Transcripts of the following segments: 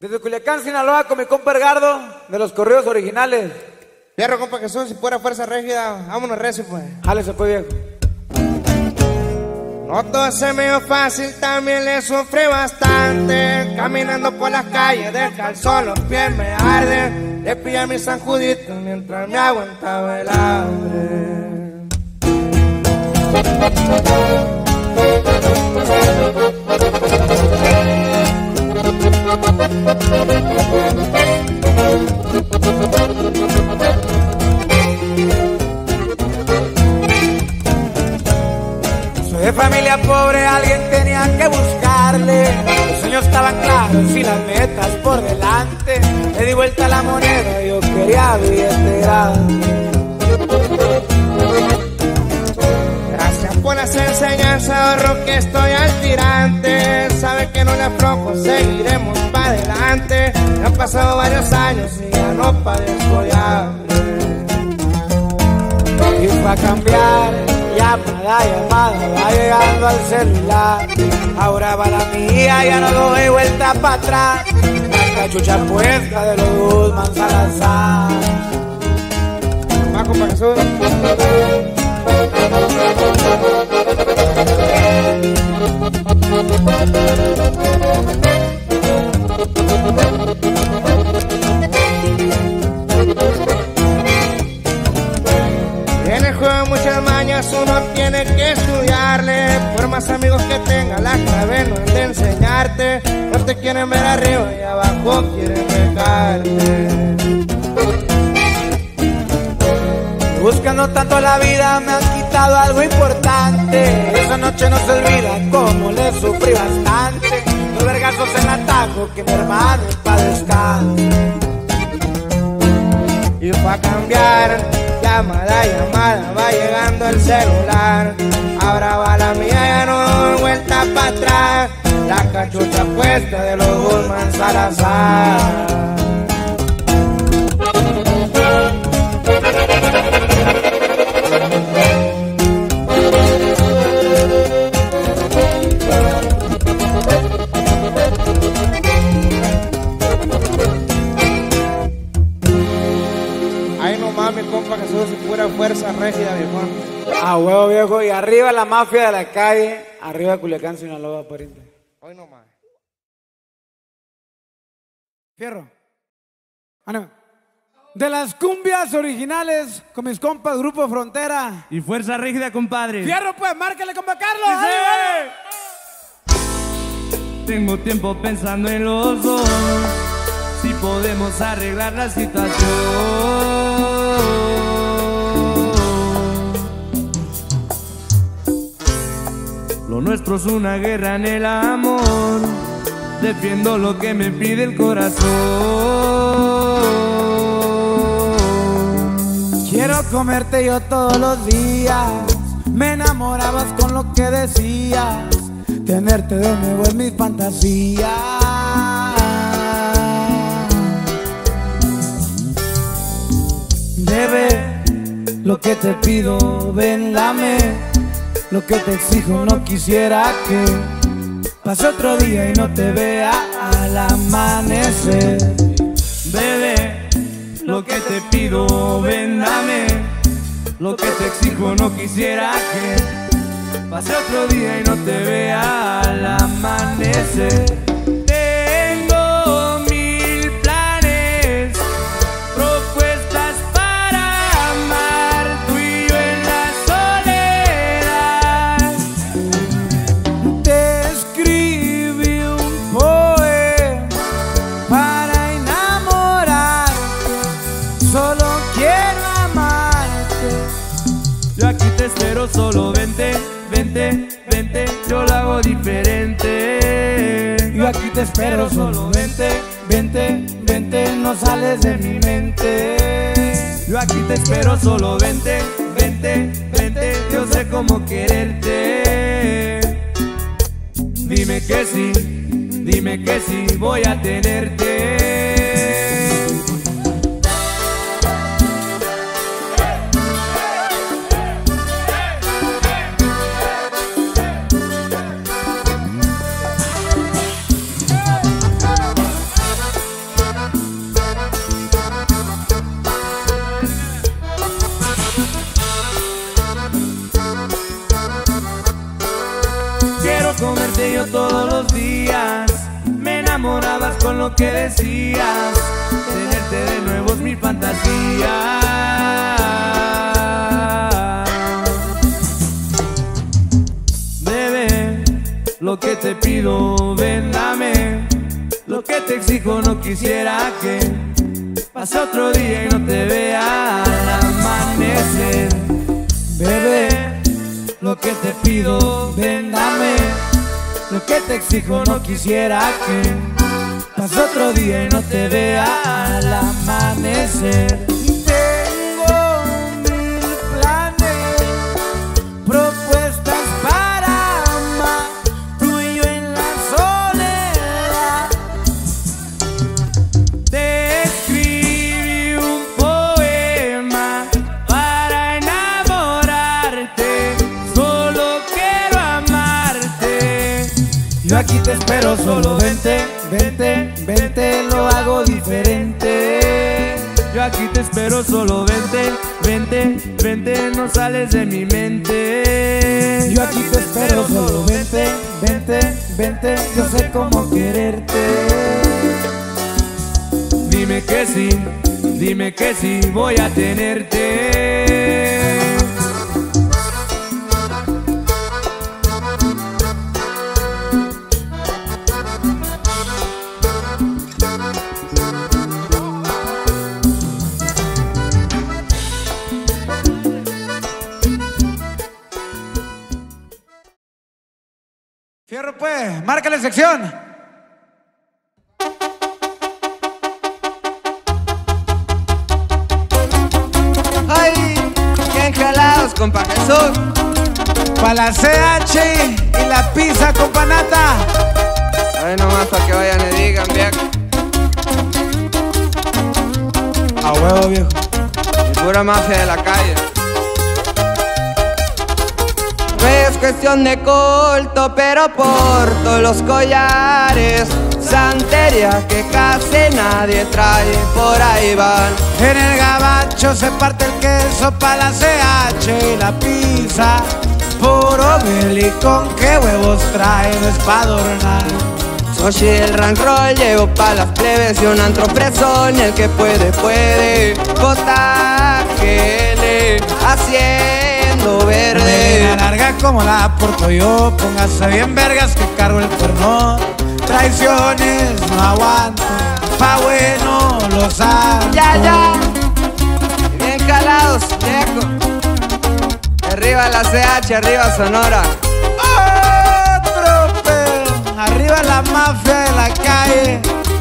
Desde Culiacán, Sinaloa, con mi compa Edgardo, de los corridos originales. Fierro, compa Jesús, si fuera fuerza rígida, vámonos recio, pues. Jálese, pues, viejo. No todo se me dio fácil, también le sufrí bastante. Caminando por las calles, descalzo, los pies me arden. Le pillé a mi San Judito mientras me aguantaba el hambre. Soy de familia pobre, alguien tenía que buscarle. Los sueños estaban claros y las metas por delante. Le di vuelta a la moneda, yo quería billete grande. Gracias por las enseñanzas, ahorro que estoy al tirante. Sabe que no le aflojo, seguiremos para adelante. Me han pasado varios años y ya no padezco de hambre. Y va a cambiar, llamada, va llegando al celular. Ahora va la mía, ya no doy vuelta para atrás. La cachucha puesta de los Guzmán Salazar. Va, compa Jesús. En el juego muchas mañas, uno tiene que estudiarle. Por más amigos que tenga, la clave no es de enseñarte. No te quieren ver arriba y abajo quieren dejarte. Buscando tanto la vida me han quitado algo importante. Esa noche no se olvida como le sufrí bastante. Los vergazos en atajo que mi hermano padezca. Y fue a cambiar, llamada, va llegando el celular. Ahora va la mía, ya no doy vuelta para atrás. La cachucha puesta de los Guzmán Salazar. Ay, no mames, compa Jesús, si pura fuerza rígida, viejón. A huevo, viejo. Y arriba la mafia de la calle. Arriba Culiacán, Sinaloa, pariente. Hoy no más. Fierro. Ánimo. De las cumbias originales con mis compas Grupo Frontera. Y fuerza rígida, compadre. Fierro, pues, márcale, compa Carlos. Tengo tiempo pensando en los dos, si podemos arreglar la situación. Lo nuestro es una guerra en el amor, defiendo lo que me pide el corazón. Quiero comerte yo todos los días. Me enamorabas con lo que decías. Tenerte de nuevo en mis fantasías. Bebé, lo que te pido, ven, dame. Lo que te exijo, no quisiera que pase otro día y no te vea al amanecer. Bebé, lo que te pido, ven, dame. Lo que te exijo, no quisiera que pase otro día y no te vea al amanecer. Tengo 1000 planes, propuestas para amar, tú y yo en la soledad. Te escribí un poema para enamorarte. Solo quiero amarte. Yo aquí te espero, solo vente. Vente, vente, yo lo hago diferente. Yo aquí te espero, solo vente, vente, vente, no sales de mi mente. Yo aquí te espero, solo vente, vente, vente, yo sé cómo quererte. Dime que sí, voy a tenerte. enamorabas con lo que decías. Tenerte de nuevo es mi fantasía. Bebé, lo que te pido, ven, dame. Lo que te exijo, no quisiera que pase otro día y no te vea al amanecer. Bebé, lo que te pido, ven, dame. Lo que te exijo, no quisiera que pase otro día y no te vea al amanecer. Tengo 1000 planes, propuestas para amar, tú y yo en la soledad. Te escribí un poema para enamorarte, solo quiero amarte. Yo aquí te espero, solo vente, vente, vente, lo hago diferente. Yo aquí te espero, solo vente, vente, vente, no sales de mi mente. Yo aquí te espero, solo vente, vente, vente, yo sé cómo quererte. Dime que sí, voy a tenerte. Fierro pues, márcale sección. Ay, bien jalados, compa Jesús. Pa' la CH y la pizza con panata. Ay, nomás para que vayan y digan, viejo. A huevo, viejo. Y pura mafia de la calle. No es cuestión de culto, pero porto los collares, santería que casi nadie trae, por ahí van. En el gabacho se parte el queso pa' la CH y la pizza. Puro con qué huevos trae, no es pa' adornar. Sochi el rank roll llevo pa' las plebes y un antro fresón, y el que puede, puede. JGL haciendo verde. Melena larga como la porto yo, póngase bien vergas que cargo el cuerno. Traiciones no aguanto, pa' bueno los amo. Ya, bien calados, viejo. Arriba la CH, arriba Sonora. Otro pedo, arriba la mafia de la calle.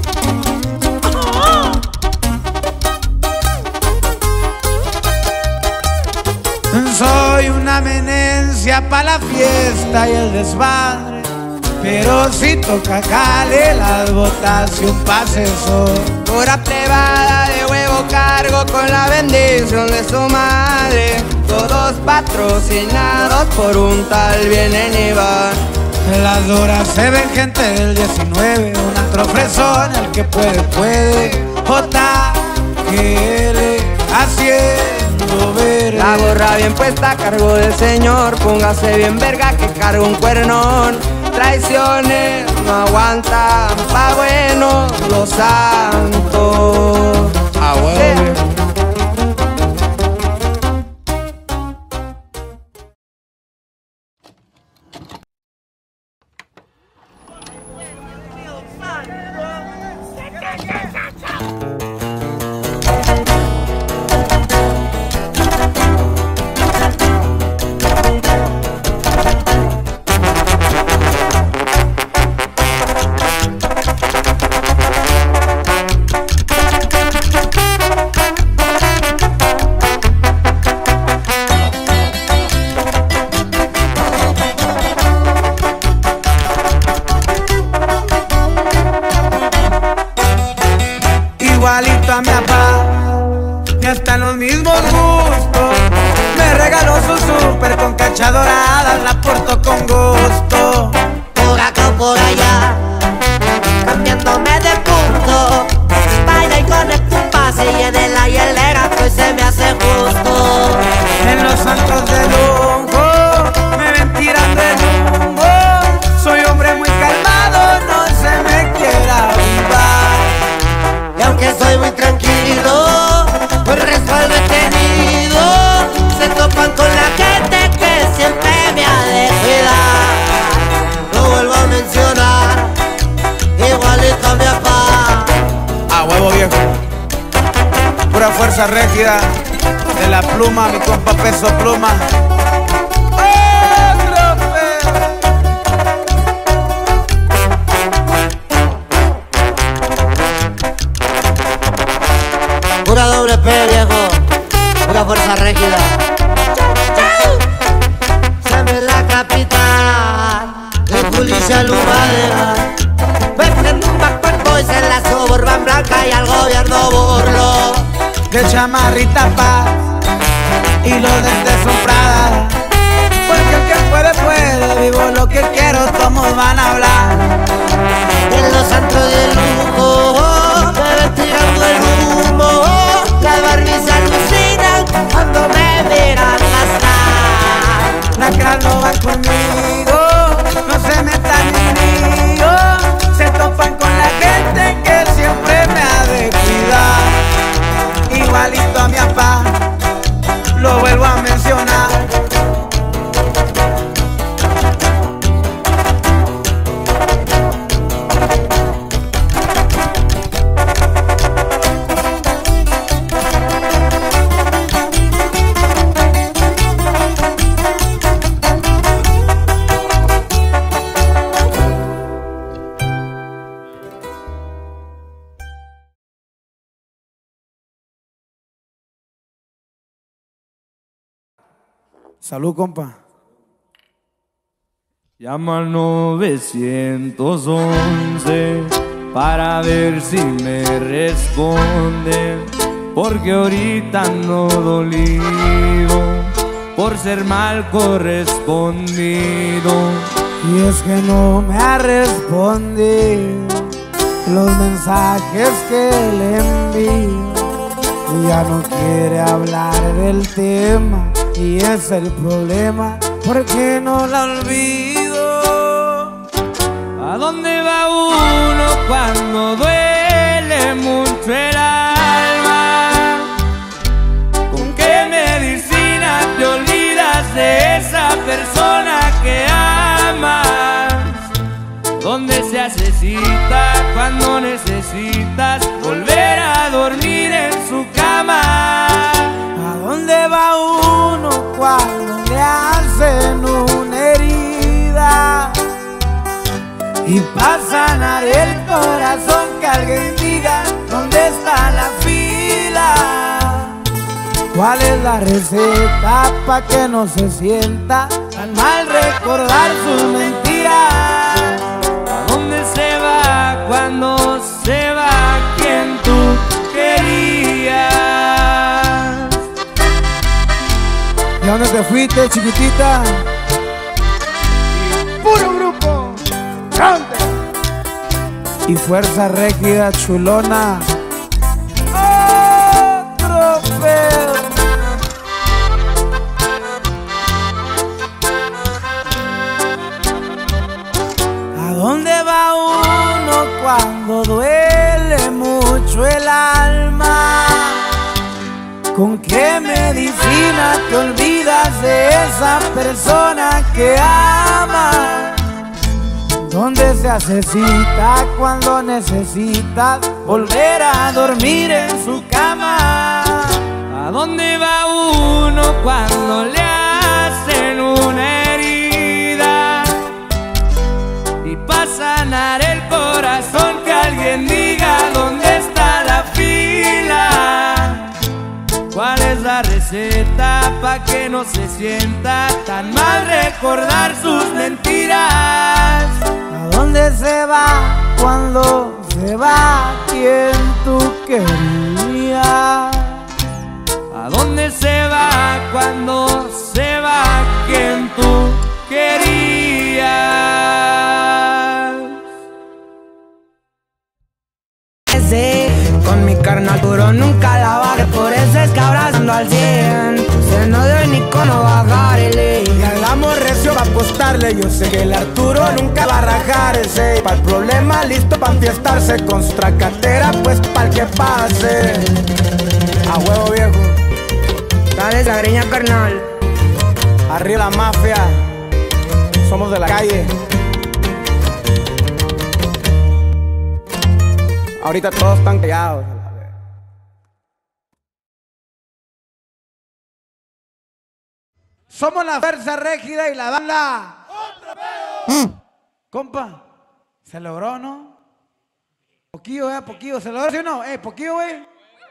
Soy una amenencia pa' la fiesta y el desmadre, pero si toca cale las botas y un pase sol. Pura plebada de huevo cargo con la bendición de su madre. Todos patrocinados por un tal vienen y van. En las horas se ven gente del 19, un antro fresón, el que puede, puede. JGL haciendo verde. La gorra bien puesta a cargo del señor, póngase bien verga que cargo un cuernón. Traiciones no aguantan, pa' bueno los santos. Ah, huevo. Igualito a mi papá, y hasta los mismos gustos. Me regaló su súper con cacha dorada, la porto con gusto. Por acá o por allá, cambiándome de punto. Baila y conecta un pase y en el hielera pues se me hace justo. En los santos de lujo me ven tirando el humo. Soy hombre muy calmado, no se me quiera huevo viejo. Pura fuerza rígida de la pluma, mi compa Peso Pluma. Pura doble P, viejo. Pura fuerza rígida. Siempre en la capital, de policía lumadera. Venden un Bad Boys en la Suburban Blanca y al gobierno burlo. De chamarrita paz y los dentes son Prada. Porque el que puede, puede. Vivo lo que quiero, todos van a hablar. En los antros de lujo, me ven tirando el humo. Las Barbies se alucinan cuando me miran pasar. Las cras no van conmigo, no se metan en lío. Se topan con la gente que siempre me ha de cuidar. Igualito a mi papá, lo vuelvo a mencionar. Salud, compa. Llama al 911 para ver si me responden, porque ahorita ando dolido por ser mal correspondido. Y es que no me ha respondido los mensajes que le envío. Y ya no quiere hablar del tema. Y es el problema, porque no la olvido. ¿A dónde va uno cuando duele mucho el alma? ¿Con qué medicina te olvidas de esa persona que amas? ¿Dónde se hace cita cuando necesitas volver a dormir en su cama? ¿A dónde va uno cuando le hacen una herida? Y para sanar el corazón que alguien diga dónde está la fila. ¿Cuál es la receta pa' que no se sienta tan mal recordar sus mentiras? ¿A dónde se va cuando se va quien tú querías? ¿Y a dónde te fuiste, chiquitita? Puro grupo grande y fuerza rígida, chulona. Otro pedo. ¿A dónde va uno cuando duele mucho el alma? ¿Con qué medicina te olvidas de esa persona que amas? ¿Dónde se hace cita cuando necesitas volver a dormir en su cama? ¿A dónde va uno cuando le hacen una herida? Y para sanar el corazón que alguien diga dónde está la fila. ¿Cuál es la receta pa' que no se sienta tan mal recordar sus mentiras? ¿A dónde se va cuando se va quien tú querías? ¿A dónde se va cuando se va quien tú querías? Con mi carnal duro nunca la bajé, por eso es que abrazando al 100. Se no debe ni cómo bajarle. Y al amor recio va a apostarle. Yo sé que el Arturo nunca va a rajarse. Para el problema listo para enfiestarse. Con su tracatera pues para el que pase. A huevo viejo. Dale esa greña, carnal. Arriba la mafia. Somos de la calle. Ahorita todos están callados. Somos la Fuerza Régida y la banda. ¡Otra vez! Compa, ¿se logró, no? Poquillo, poquillo. ¿Se logró, sí o no? Poquillo, güey.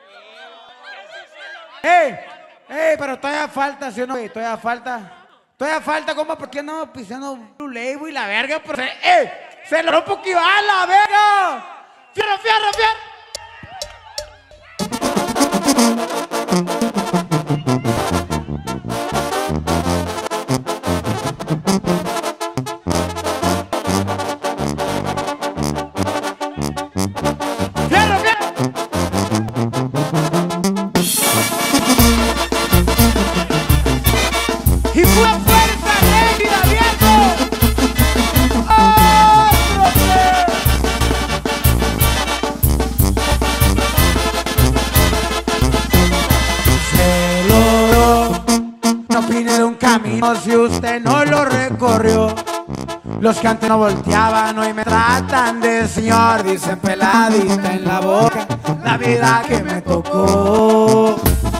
Pero todavía falta, ¿sí o no? Todavía falta. Todavía falta, compa, porque andamos pisando Blue Label y la verga. Pero se logró poquillo. ¡A la verga! ¡Fierro, fierro, fierro! Y pura fuerza régida, viejo. Se logró. No opine de un camino si usted no lo recorrió. Los que antes no volteaban hoy me tratan de señor. Dicen peladita en la boca la vida que me tocó.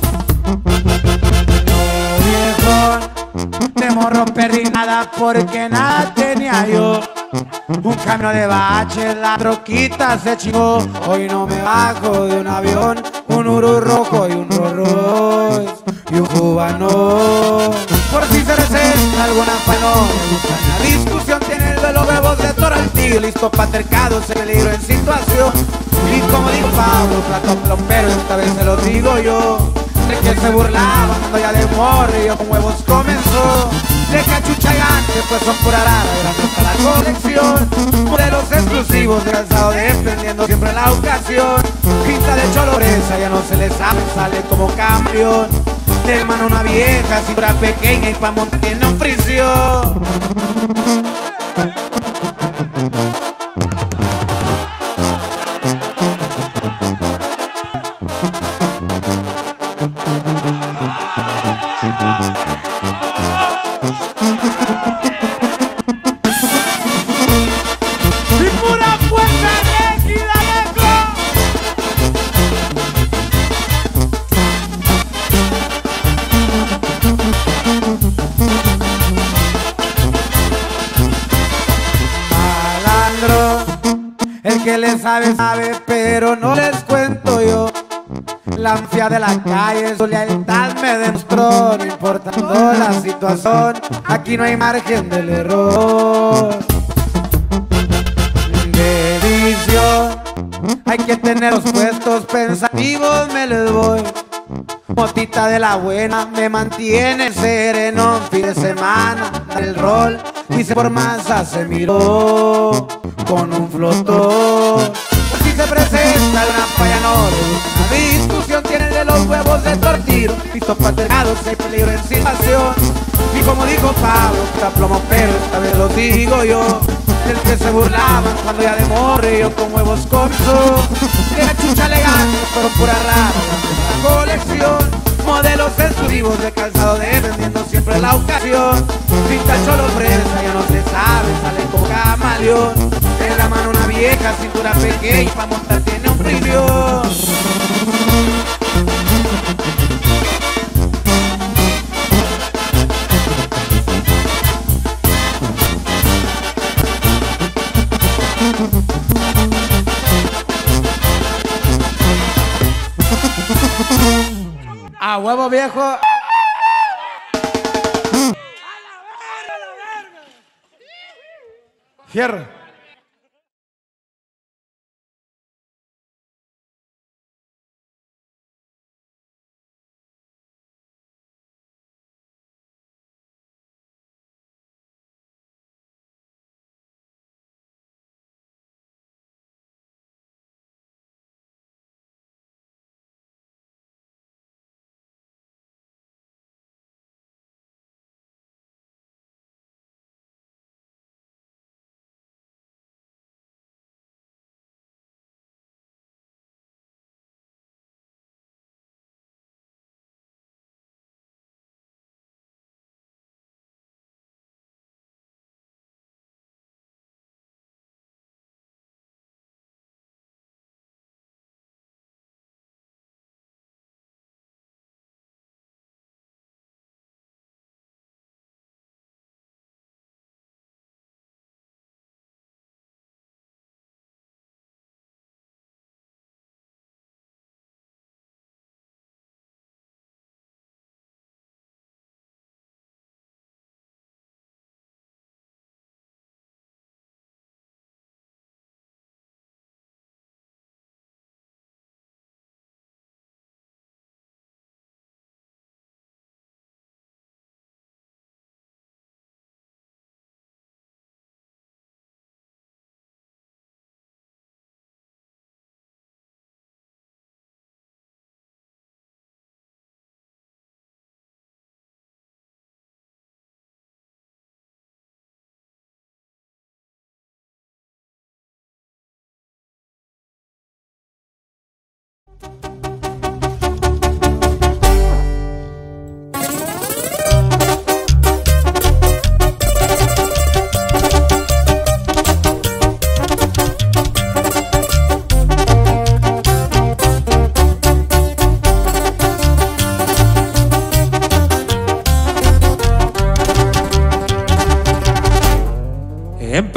De morro perdí nada porque nada tenía yo. Un camino de baches, la troquita se chingó. Hoy no me bajo de un avión, un Uru rojo y un Rolls Royce y un cubano. Por si se receta alguna pano, la discusión tiene el de los huevos de toro al tigre. Listo pa' tercados, el peligro en situación. Y como dijo Pablo, plato plombero, esta vez se lo digo yo. De que se burlaba cuando ya de morrillo con huevos comenzó. De cachucha y antes pues son pura rara, grande para la colección. Modelos exclusivos de calzado dependiendo siempre la ocasión. Pinta de choloresa ya no se le sabe, sale como campeón. De hermano una vieja, cintura pequeña y pa' montar tiene un prisión. El que le sabe, sabe, pero no les cuento yo. La ansia de la calle, su lealtad me demostró. No importando la situación, aquí no hay margen del error. De visión, hay que tener los puestos pensativos, me les voy. Motita de la buena, me mantiene sereno. Fin de semana, dar el rol, dice por masa se miró con un flotón. Por si se presenta una falla no una discusión tiene el de los huevos de tortiro. Listo para tercados, hay peligro en situación. Y como dijo Pablo, está plomo pero esta vez lo digo yo. El que se burlaba cuando ya de morrillo con huevos comenzó. De la chucha elegante, pero pura rara, la colección. Modelos exclusivos de calzado dependiendo siempre la ocasión. Pinta cholo fresa, ya no se sabe, sale con camaleón. En la mano una vieja, cintura pequeña y pa' montar tiene un brillo. A huevo viejo. Fierro.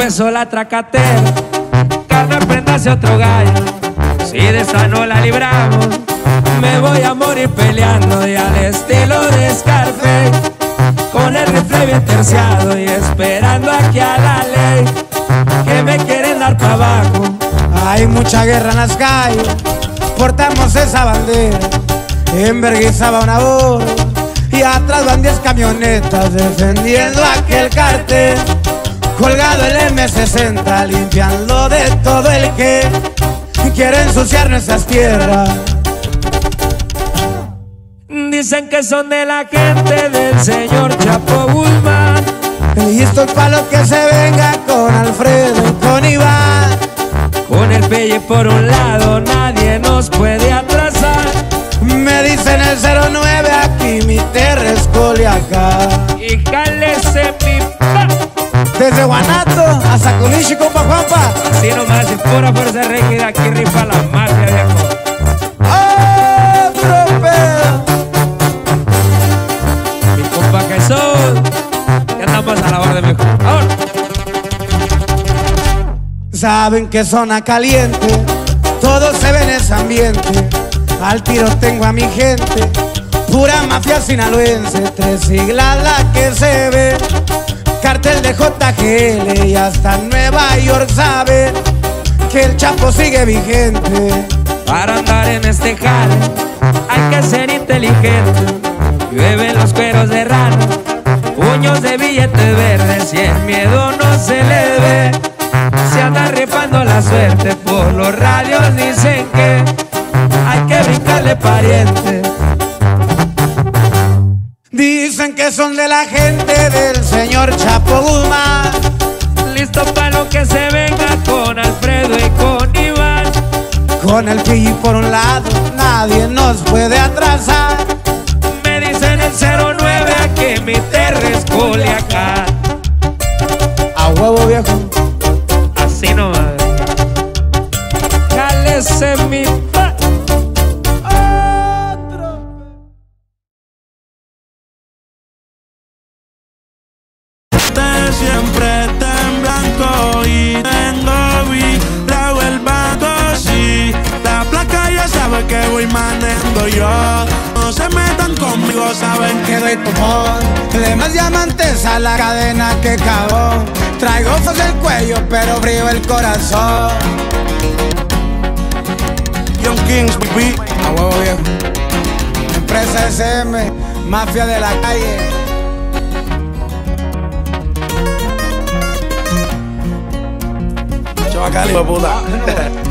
empezó la tracatera, carnal, préndase otro gallo. Si de esta no la libramos, me voy a morir peleando y al estilo de Scarface, con el rifle bien terciado y esperando aquí a la ley que me quieren dar para abajo. Hay mucha guerra en las calles, portamos esa bandera, en Berguisa va una hora y atrás van 10 camionetas defendiendo aquel cartel. Colgado el M60, limpiando de todo el que quiere ensuciar nuestras tierras. Dicen que son de la gente del señor Chapo Guzmán, Y estoy pa' lo que se venga con Alfredo y con Iván. con el pelle por un lado nadie nos puede atrasar. Me dicen el 09, aquí mi tierra es Culiacán. Y cálese mi pa, Desde Guanato hasta Culichi, compa Juanpa. así nomás y pura fuerza rígida, aquí rifa la mafia, viejo. ¡Otro pedo! Mi compa Jesús, ya andamos a la orden, viejo. Ahora. Saben que zona caliente, todo se ve en ese ambiente. Al tiro tengo a mi gente, pura mafia sinaloense. 3 siglas la que se ve, cartel de JGL y hasta Nueva York sabe que el Chapo sigue vigente. Para andar en este jale hay que ser inteligente. Llueven los cueros de rana, puños de billetes verdes y el miedo no se le ve. Se anda rifando la suerte, por los radios dicen que hay que brincarle pariente. Dicen que son de la gente del señor Chapo Guzmán. Listo para lo que se venga con Alfredo y con Iván. Con el pilli por un lado, nadie nos puede atrasar. Me dicen el 09, aquí mi tierra es Culiacán. A huevo viejo. Así nomás. Cálese mi pa. Siempre está en blanco y tengo virado el banco. Sí, la placa ya sabe que voy manejando yo. No se metan conmigo, saben que Que doy topón, le más diamantes a la cadena que cagó. Traigo ojos el cuello, pero frío el corazón. Young Kings, baby. A huevo viejo. Empresa SM, mafia de la calle. Chavacali, puta.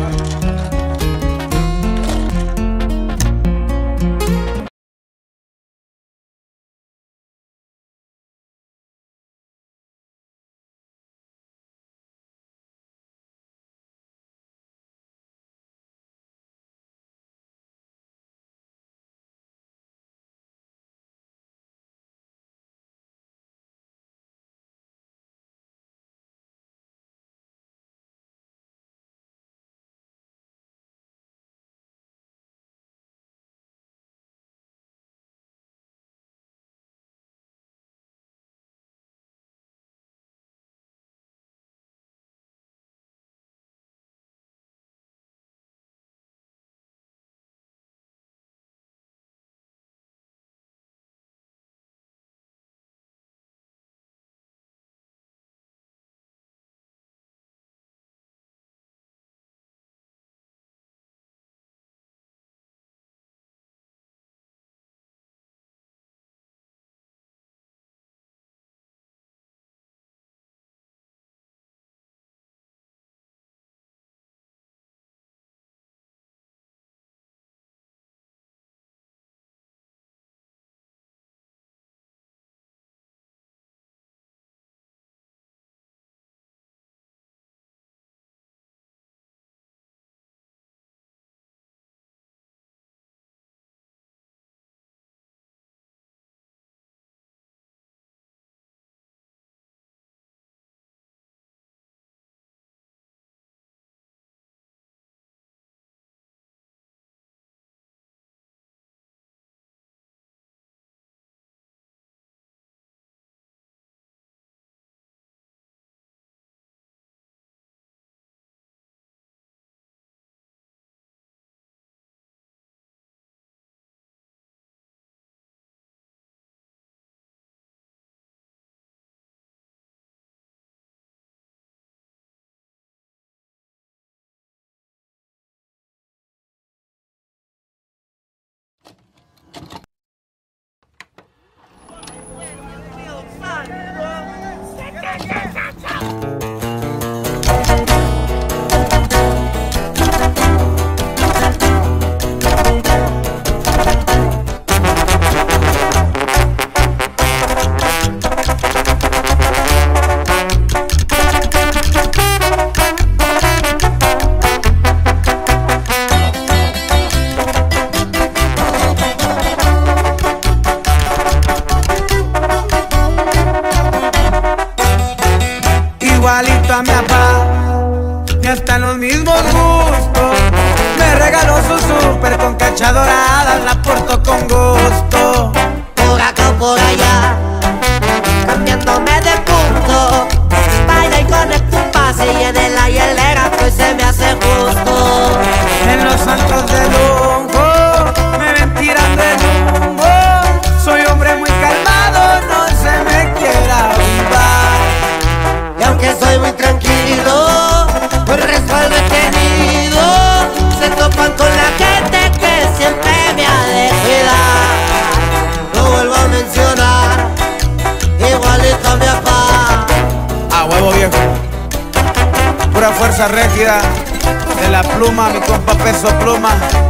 Igualito a mi papá, y hasta los mismos gustos. Me regaló su súper con cacha dorada, la porto con gusto. Por acá o por allá, cambiándome de punto. Baila y conecta un pase y en el hielera pues se me hace justo. En los antros de lujo me ven tirando el humo. Soy hombre muy calmado, no se me quiera avivar. Y aunque soy muy tranquilo, por respaldo he tenido. Se topan con la gente que siempre me ha de cuidar. Lo vuelvo a mencionar, igualito a mi papá. A huevo viejo, pura fuerza rígida de la pluma, mi compa Peso Pluma.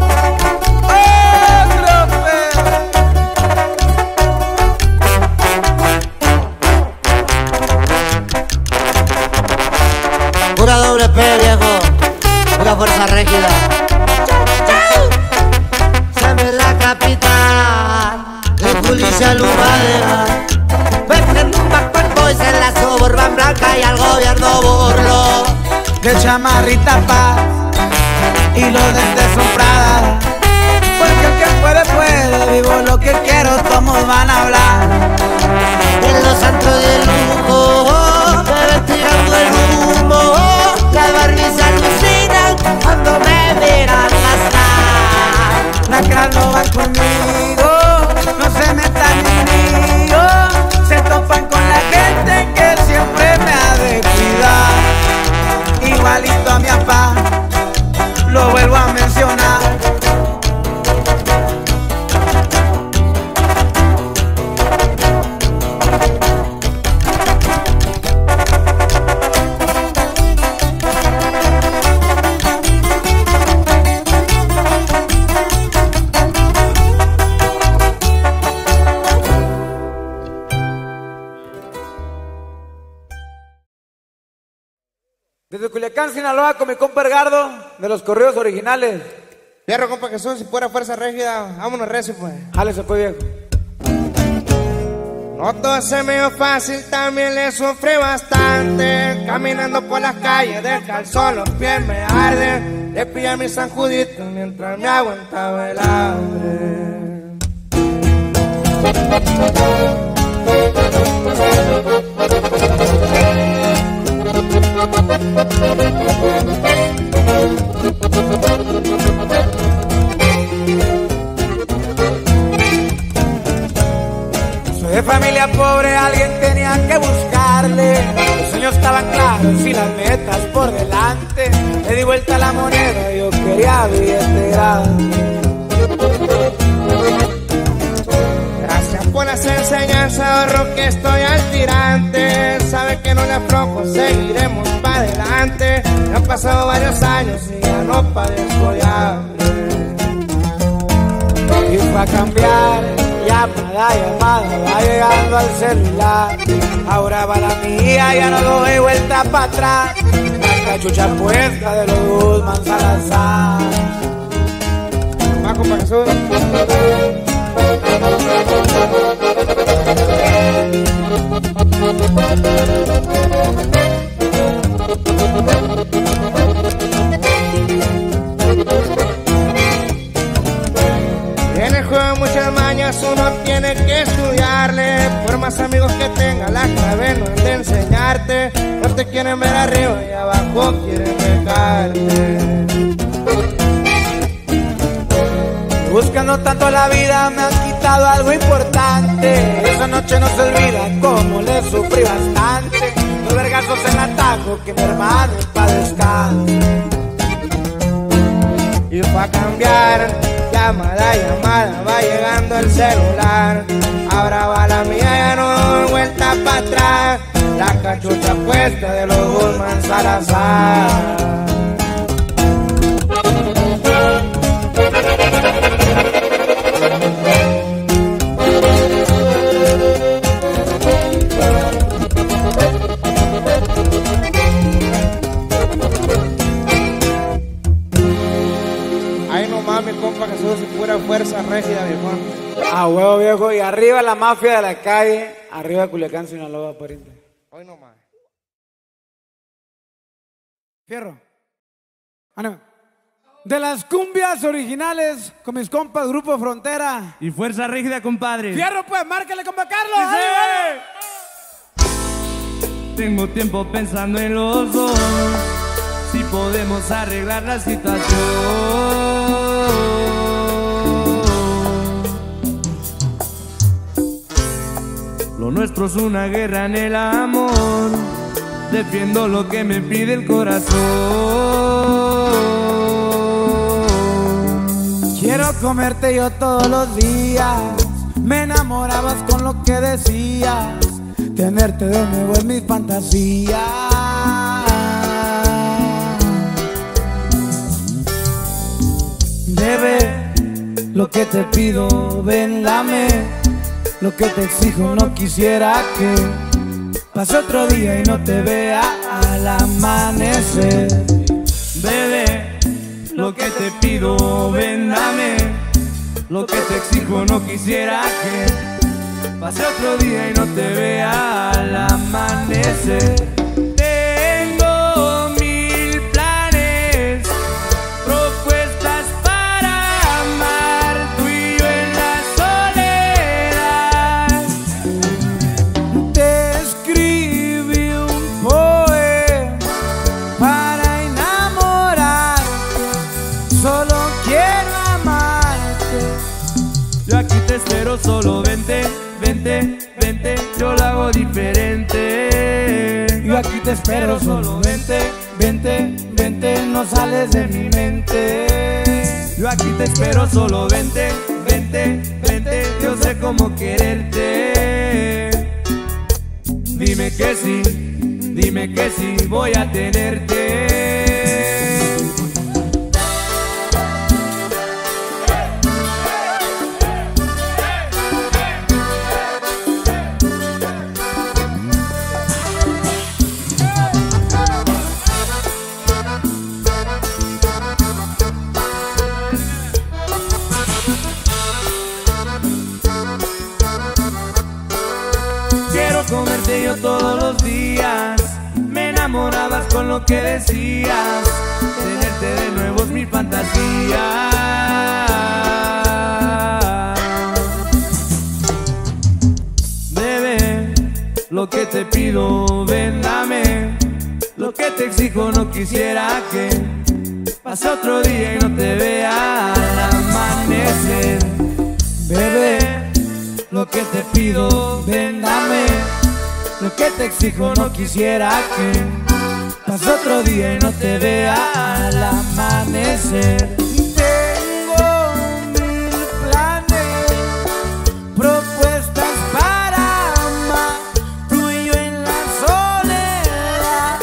Pura doble P, viejo, pura fuerza rígida. Siempre en la capital, de policía lumadera. Venden un Backpack Boys en la Suburban Blanca y al gobierno burlo. De chamarrita paz y los dentes son Prada. Porque el que puede, puede, vivo lo que quiero, todos van a hablar. En los antros de lujo, me ven tirando el humo. Las Barbies alucinan cuando me miran pasar. Las cras no van conmigo, no se metan en lío. Se topan con la gente que siempre me ha de cuidar. Igualito a mi papá, lo vuelvo a mencionar. Desde Culiacán, Sinaloa, con mi compa Edgardo, de los corridos originales. Fierro, compa Jesús, si fuera fuerza rígida, vámonos recio, pues. Jálese pues, viejo. No todo se me dio fácil, también le sufrí bastante. Caminando por las calles, descalzo los pies me arden. Le pillé a mi San Judito mientras me aguantaba el hambre. Soy de familia pobre, alguien tenía que buscarle. Los sueños estaban claros y las metas por delante. Le di vuelta a la moneda, yo quería billete grande. Gracias por las enseñanzas, ahorro que estoy al tirante. Sabe que no le aflojo, seguiremos para adelante. Me han pasado varios años y ya no padezco de hambre. Y fue a cambiar, llamada, va llegando al celular. Ahora va la mía, ya no doy vuelta para atrás. La cachucha puesta de los Guzmán Salazar. Va, compa Jesús. En el juego muchas mañas uno tiene que estudiarle. Por más amigos que tenga, la clave no es de enseñarte. No te quieren ver arriba y abajo quieren dejarte. Buscando tanto la vida me han quitado algo importante. Esa noche no se olvida como le sufrí bastante. Los vergazos en atajo que mi hermano padezcan. Y fue a cambiar, llamada, va llegando el celular. Ahora va la mía, ya no doy vuelta para atrás. La cachucha puesta de los Guzmán Salazar. Ay, no mames, compa Jesús, y pura fuerza rígida, viejón. A huevo viejo, y arriba la mafia de la calle, arriba Culiacán, Sinaloa, pariente. Hoy no más. Fierro. Ánimo. De las cumbias originales con mis compas Grupo Frontera. Y Fuerza Rígida, compadre. Fierro, pues, márquele, compa Carlos. Tengo tiempo pensando en los dos, si podemos arreglar la situación. Lo nuestro es una guerra en el amor, defiendo lo que me pide el corazón. Quiero comerte yo todos los días, me enamorabas con lo que decías, tenerte de nuevo en mis fantasías. Bebé, lo que te pido, ven, dame. Lo que te exijo, no quisiera que pase otro día y no te vea al amanecer. Bebé, lo que te pido, ven, dame. Lo que te exijo, no quisiera que pase otro día y no te vea al amanecer. Tengo 1000 planes, propuestas para amar, tú y yo en la soledad. Te escribí un poema para enamorarte, solo quiero amarte. Yo aquí te espero, solo vente, vente, vente, yo lo hago diferente. Yo aquí te espero, solo vente, vente, vente, no sales de mi mente. Yo aquí te espero, solo vente, vente, vente, yo sé cómo quererte. Dime que sí, voy a tenerte. Comerte yo todos los días, me enamorabas con lo que decías, tenerte de nuevo es mi fantasía. Bebé, lo que te pido, ven, dame. Lo que te exijo, no quisiera que pase otro día y no te vea al amanecer. Bebé, lo que te pido, ven, dame. Lo que te exijo, no quisiera que pase otro día y no te vea al amanecer. Tengo 1000 planes, propuestas para amar, tú y yo en la soledad.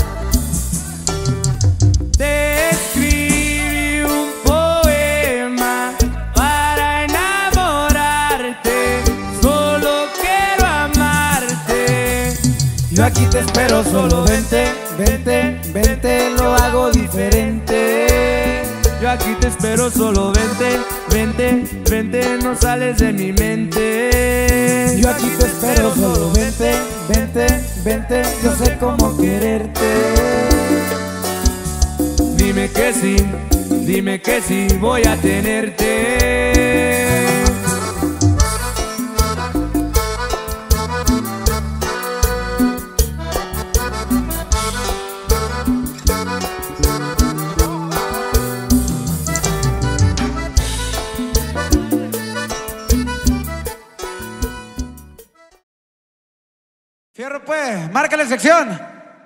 Te escribí un poema para enamorarte, solo quiero amarte. Yo aquí te espero, solo vente, vente, vente, lo hago diferente. Yo aquí te espero, solo vente, vente, vente, no sales de mi mente. Yo aquí te espero, solo vente, vente, vente, yo sé cómo quererte. Dime que sí, voy a tenerte. Fierro, pues, márcale sección.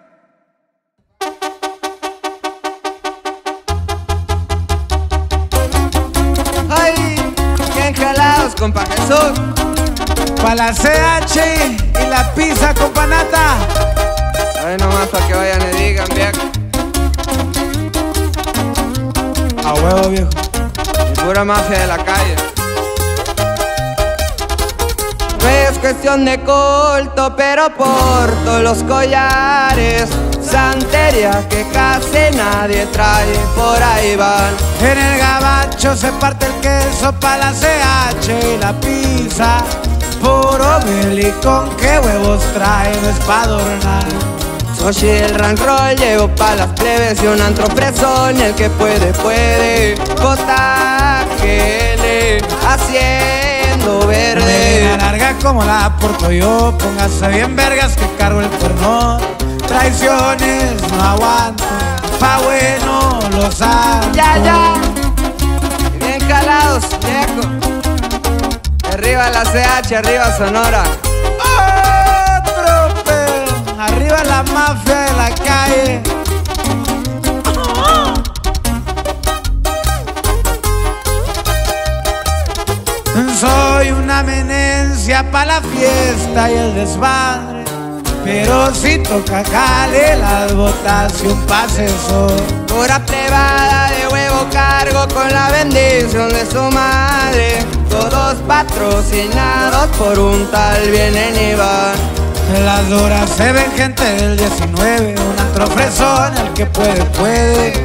Ay, bien jalados, compa Jesús. Pa' la CH y la pizza con panata. Ay, nomás para que vayan y digan, viejo. A huevo, viejo. Y pura mafia de la calle. No es cuestión de culto, pero porto los collares, santería que casi nadie trae, por ahí van. En el gabacho se parte el queso pa' la CH y la pizza. Puro miel y con qué huevos trae, no es pa' adornar. Noche del rank roll, llego pa' las plebes y un antro fresón. El que puede, puede. JGL haciendo verde. Melena larga como la porto yo. Póngase bien vergas que cargo el cuerno. Traiciones no aguanto, pa' bueno los amo. Ya, bien calados, viejo. Arriba la CH, arriba Sonora. Otro pedo, arriba la mafia de la calle. Soy una amenencia pa' la fiesta y el desmadre, pero si toca cale las botas y un pase sol. Pura plebada de huevo cargo con la bendición de su madre. Todos patrocinados por un tal Vienen y Van. En las horas se ven gente del 19, un antro fresón, el que puede, puede.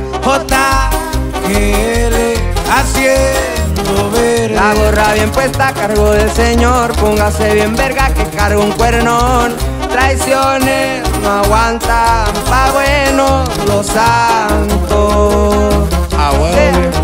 JGL haciendo verde. La gorra bien puesta a cargo del señor. Póngase bien verga que cargo un cuernón. Traiciones no aguantan, pa' bueno los santos. Ah, huevo, viejo.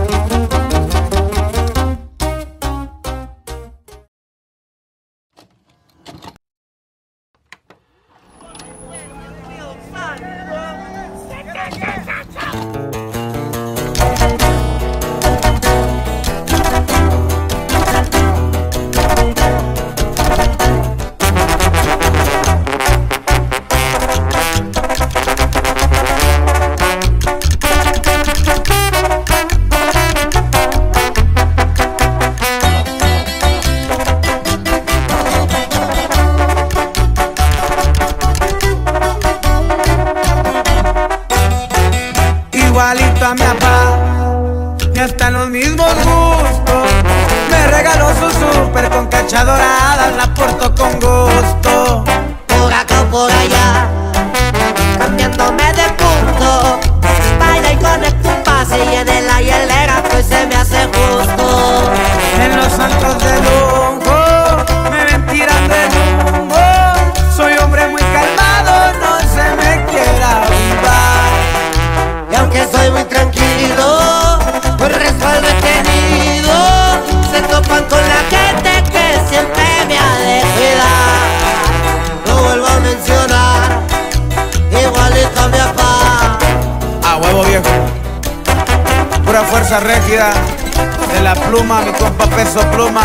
Igualito a mi papá, y hasta los mismos gustos. Me regaló su súper con cacha dorada, la porto con gusto. Por acá o por allá, cambiándome de punto. Baila y conecto un pase y en el hielera pues se me hace justo. En los santos de lujo me ven tirando el humo. Soy hombre muy calmado, no se me quiera avivar. Y aunque soy muy tranquilo, pues respaldo he tenido. Se topan con la gente que siempre me ha de cuidar. Lo vuelvo a mencionar, igualito a mi papá. A huevo viejo, pura fuerza rígida de la pluma, mi compa Peso Pluma.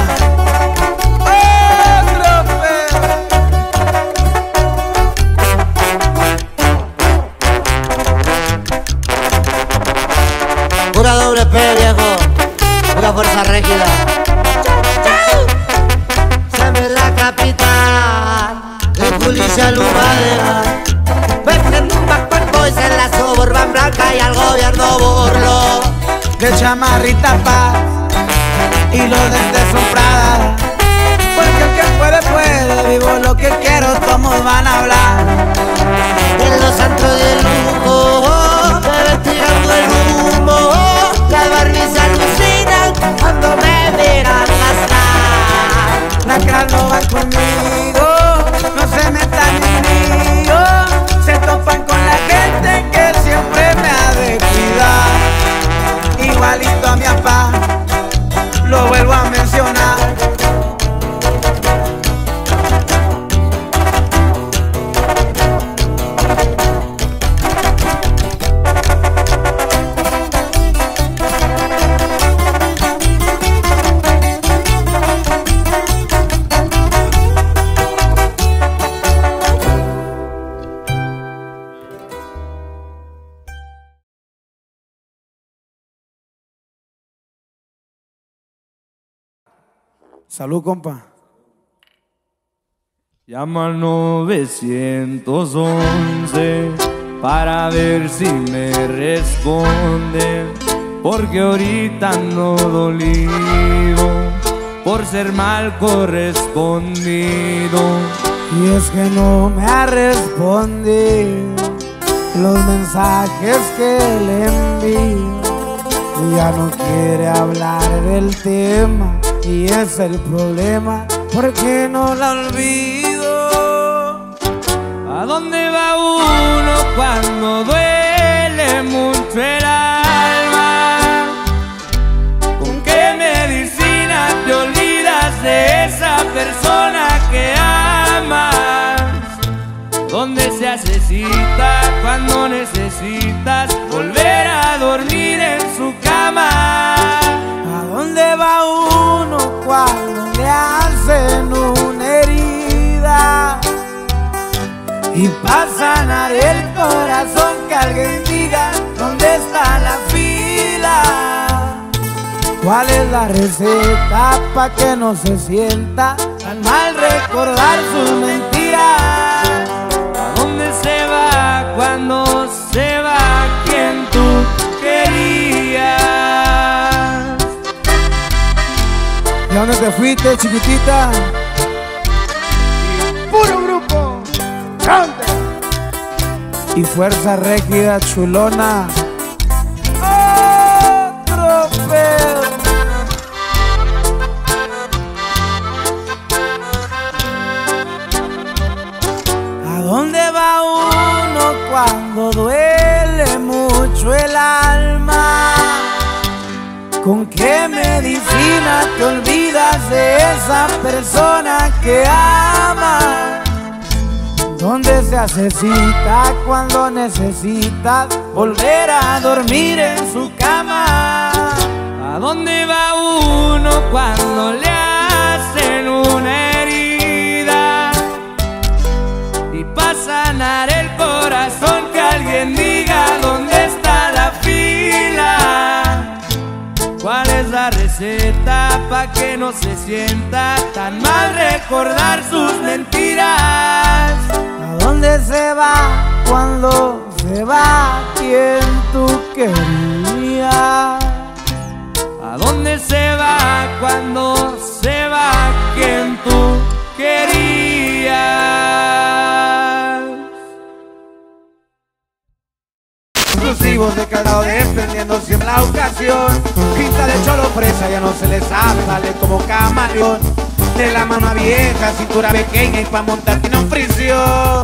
Otro pedo. Pura doble P, viejo, pura fuerza rígida. Siempre en la capital, de policía lumadera. Venden un Backpack Boys en la Suburban Blanca y al gobierno burlo. De chamarrita paz y los dentes son Prada. Porque el que puede, puede, vivo lo que quiero, todos van a hablar. En los antros de lujo, me ven tirando el humo. Las Barbies alucinan cuando me miran pasar. Las cras no van conmigo, no se metan en lío. Se topan con la gente que siempre me ha de cuidar. Igualito a mi papá, lo vuelvo a mencionar. Salud, compa. Llama al 911 para ver si me responden, porque ahorita ando dolido por ser mal correspondido. Y es que no me ha respondido los mensajes que le envío. Y ya no quiere hablar del tema, y es el problema, porque no la olvido. ¿A dónde va uno cuando duele mucho el alma? ¿Con qué medicina te olvidas de esa persona que amas? ¿Dónde se hace cita cuando necesitas volver a dormir en su cama? ¿A dónde va uno cuando le hacen una herida? Y para sanar el corazón que alguien diga dónde está la fila. ¿Cuál es la receta pa' que no se sienta tan mal recordar sus mentiras? ¿A dónde se va cuando se va quien tú querías? ¿Y a dónde te fuiste, chiquitita? Puro grupo grande y fuerza rígida, chulona. Otro pedo. ¿A dónde va uno cuando duele mucho el alma? ¿Con qué medicina te olvidas de esa persona que amas? ¿Dónde se hace cita cuando necesitas volver a dormir en su cama? ¿A dónde va uno cuando le hacen una herida? Y para sanar el corazón que alguien diga dónde está la fila. ¿Cuál es la receta pa' que no se sienta tan mal recordar sus mentiras? ¿A dónde se va cuando se va quien tú querías? ¿A dónde se va cuando se va quien tú querías? Exclusivos de Calzado defendiendo siempre la ocasión. Pinta de cholo fresa, ya no se le sabe, sale como camaleón. De la mano vieja, cintura pequeña y pa' montar tiene un fricio.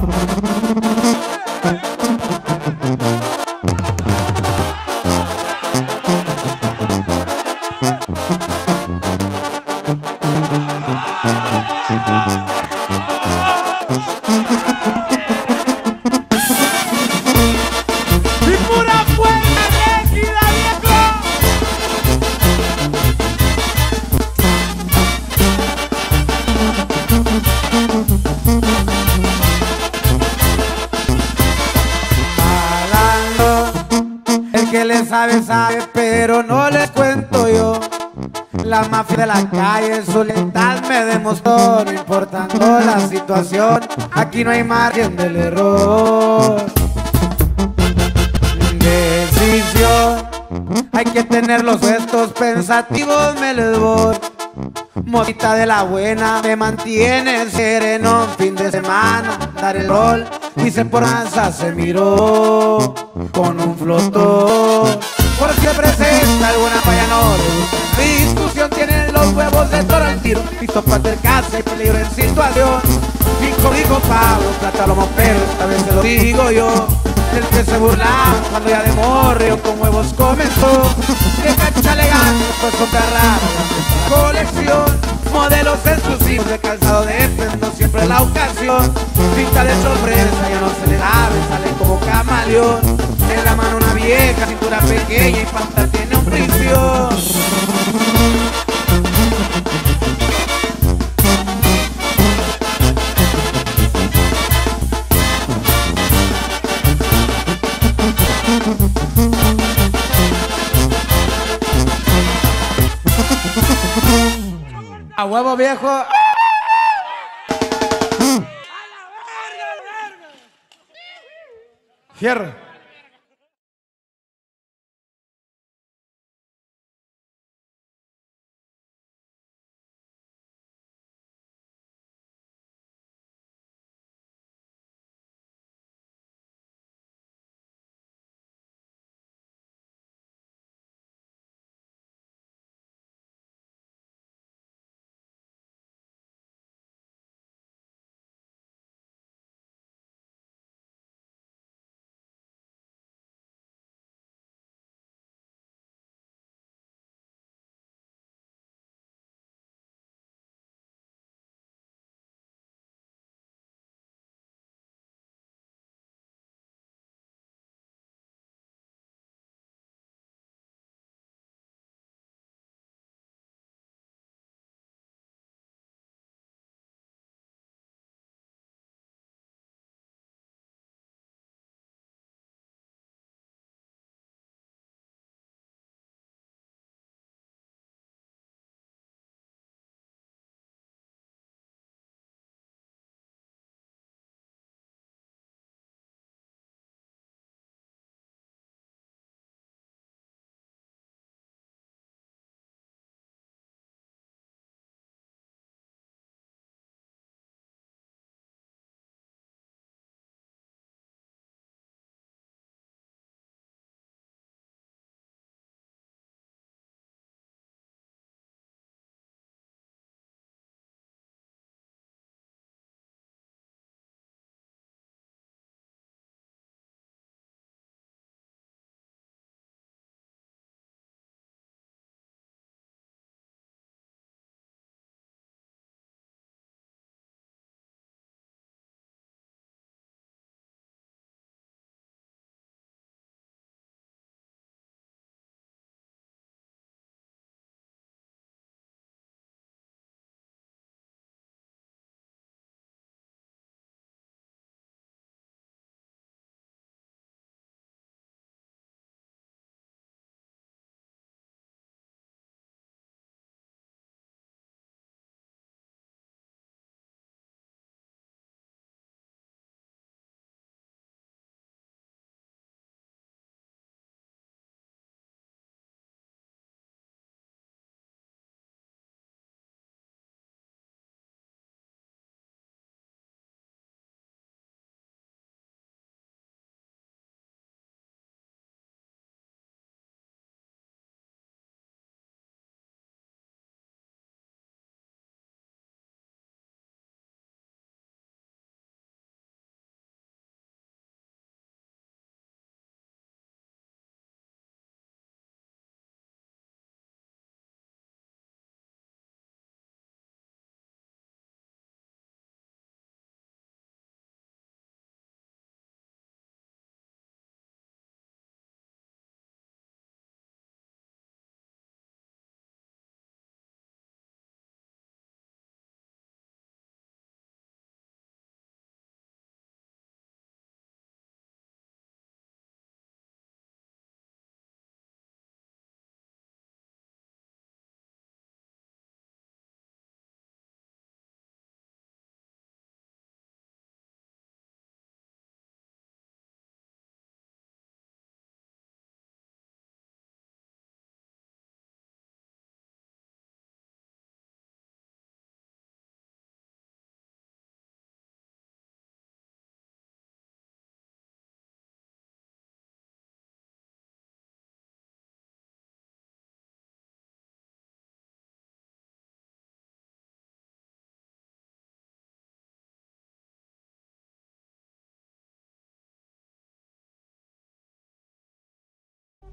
Que le sabe, sabe, pero no les cuento yo. La mafia de la calle, su lealtad me demostró. No importando la situación, aquí no hay margen del error. Decisión, hay que tener los gestos pensativos, me les voy. Motita de la buena, me mantiene sereno. Fin de semana, dar el rol y se por danza se miró con un flotón. Por si se presenta alguna falla no le gusta discusión, tienen los huevos de toro al tiro, listo para acercarse, hay peligro en situación. Dijo Pablo, plata lomo, pero esta vez se lo digo yo. El que se burlaba cuando ya de morrio con huevos comenzó. Que cacha elegante, pues soca rara, colección. Modelos exclusivos de calzado defendiendo siempre la ocasión. Pinta de sorpresa, ya no se le sabe, sale como camaleón. En la mano una vieja, cintura pequeña y pantalón tiene un fricio. A huevo viejo. Fierro.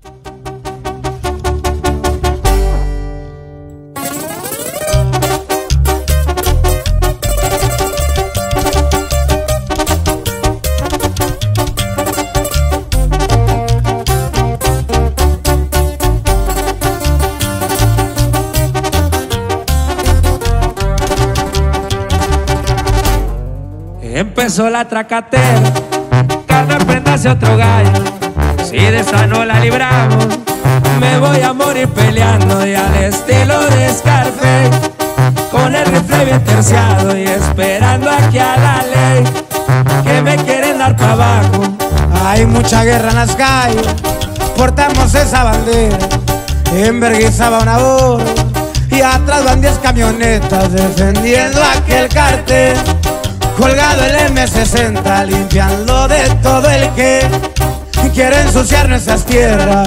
Empezó la tracatera, carnal, préndase otro gallo. Si de esta no la libramos, me voy a morir peleando. Y al estilo de Scarface, con el rifle bien terciado y esperando aquí a la ley, que me quieren dar para abajo. Hay mucha guerra en las calles, portamos esa bandera. En Berguisa va una oro y atrás van 10 camionetas defendiendo aquel cartel. Colgado el M60, limpiando de todo el que quiere ensuciar nuestras tierras.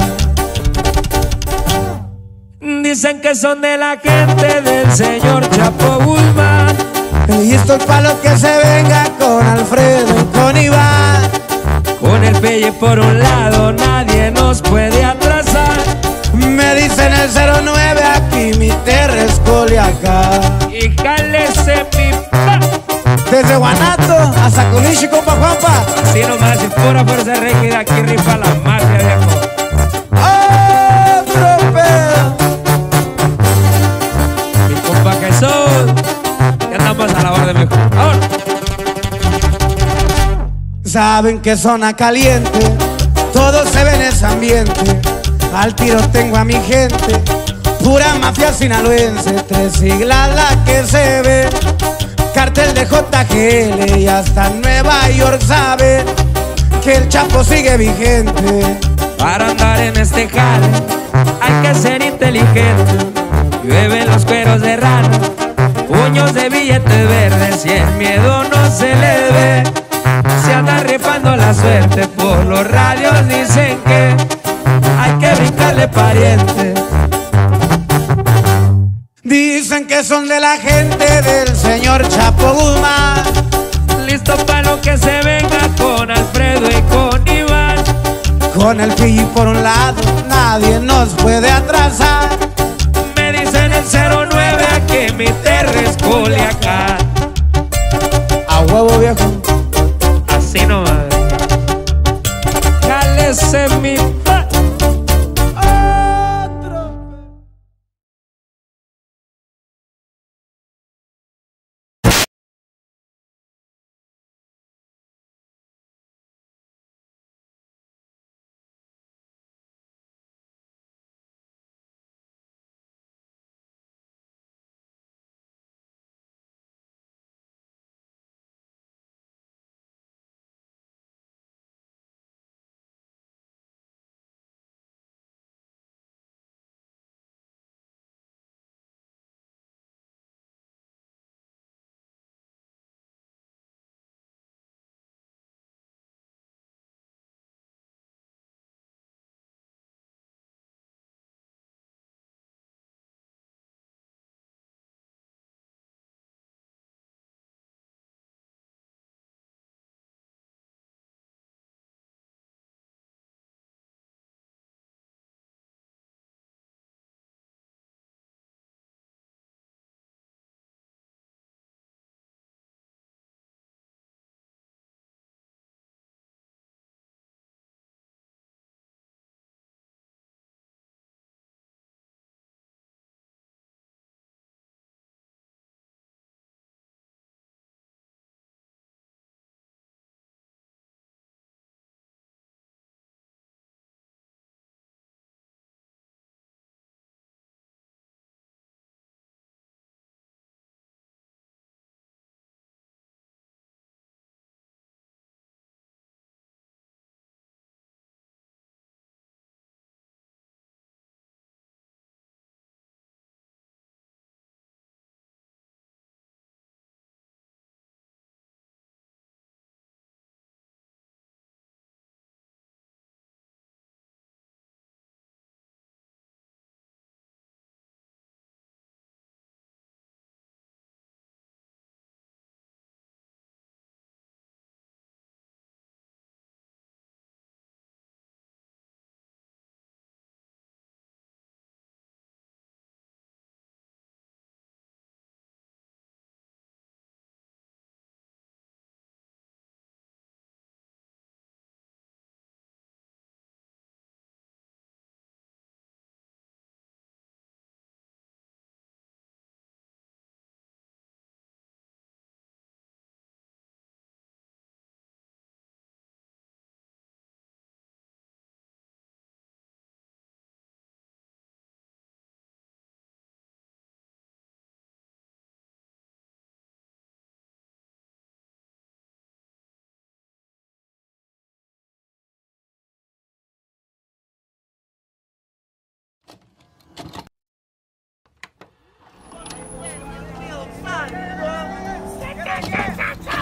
Dicen que son de la gente del señor Chapo Guzmán. Listos pa' lo que se venga con Alfredo y con Iván. Con el Pelle por un lado, nadie nos puede atrasar. Me dicen el 09, aquí mi tierra es Culiacán. Y cálese mi pa. Desde Guanato hasta Culichi, compa Juanpa. Así nomás, y pura fuerza rígida, aquí rifa la mafia, viejo. ¡Otro pedo! Mi compa Jesús, ya andamos a la orden, viejo. Ahora. Saben que zona caliente, todo se ve en ese ambiente. Al tiro tengo a mi gente, pura mafia sinaloense. 3 siglas la que se ve, cartel de JGL y hasta Nueva York sabe que el Chapo sigue vigente. Para andar en este jale hay que ser inteligente. Llueven los cueros de rana, puños de billetes verdes y el miedo no se le ve. Se anda rifando la suerte, por los radios dicen que hay que brincarle pariente. Dicen que son de la gente del señor Chapo Guzmán. Listo para lo que se venga con Alfredo y con Iván. Con el Pilli por un lado, nadie nos puede atrasar. Me dicen el 09, que mi tierra es Culiacán. A huevo, viejo. Así nomás. Cálese mi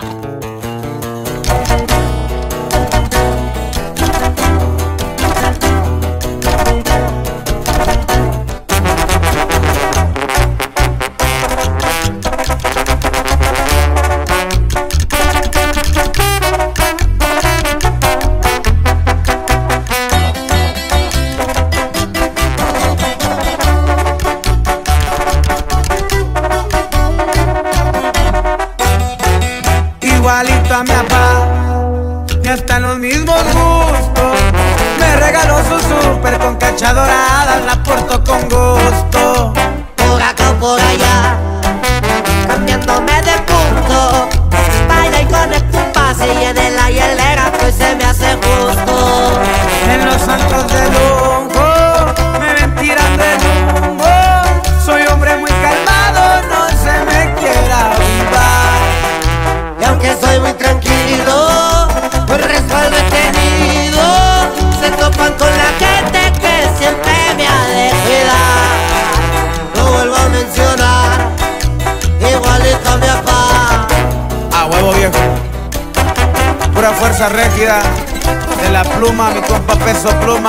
Igualito a mi papá, y hasta los mismos gustos. Me regaló su súper con cacha dorada, la porto con gusto. Por acá o por allá, cambiándome de punto. Baila y conecta un pase y en el hielera pues se me hace justo. En los santos de lujo me ven tirando el humo. Soy hombre muy calmado, no se me quiera avivar. Y aunque soy muy tranquilo, pues respaldo he tenido. Se topan con la gente que siempre me ha de cuidar. Lo vuelvo a mencionar, igualito a mi papá. A huevo viejo, pura fuerza rígida de la pluma, mi compa Peso Pluma.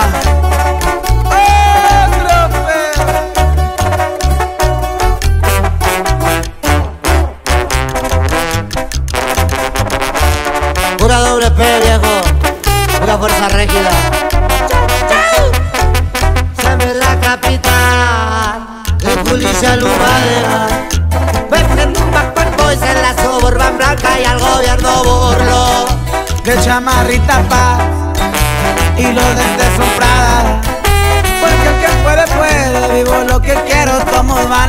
Pura doble P, viejo, pura fuerza rígida. Siempre en la capital, de policía lumadera. Venden un Backpack Boys en la Suburban Blanca y al gobierno burlo. De chamarrita paz y los dentes son Prada. Porque el que puede, puede, vivo lo que quiero, tomo más.